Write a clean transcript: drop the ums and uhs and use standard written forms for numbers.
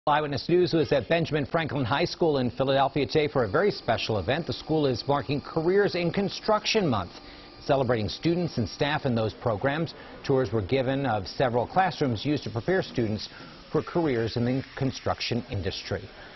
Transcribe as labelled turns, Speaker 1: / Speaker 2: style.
Speaker 1: Eyewitness News was at Benjamin Franklin High School in Philadelphia today for a very special event. The school is marking Careers in Construction Month, celebrating students and staff in those programs. Tours were given of several classrooms used to prepare students for careers in the construction industry.